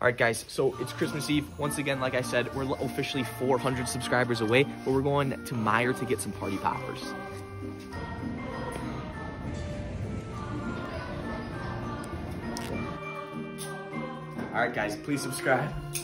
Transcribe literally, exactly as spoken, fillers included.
All right, guys, so it's Christmas Eve. Once again, like I said, we're officially four hundred subscribers away, but we're going to Meijer to get some party poppers. All right, guys, please subscribe.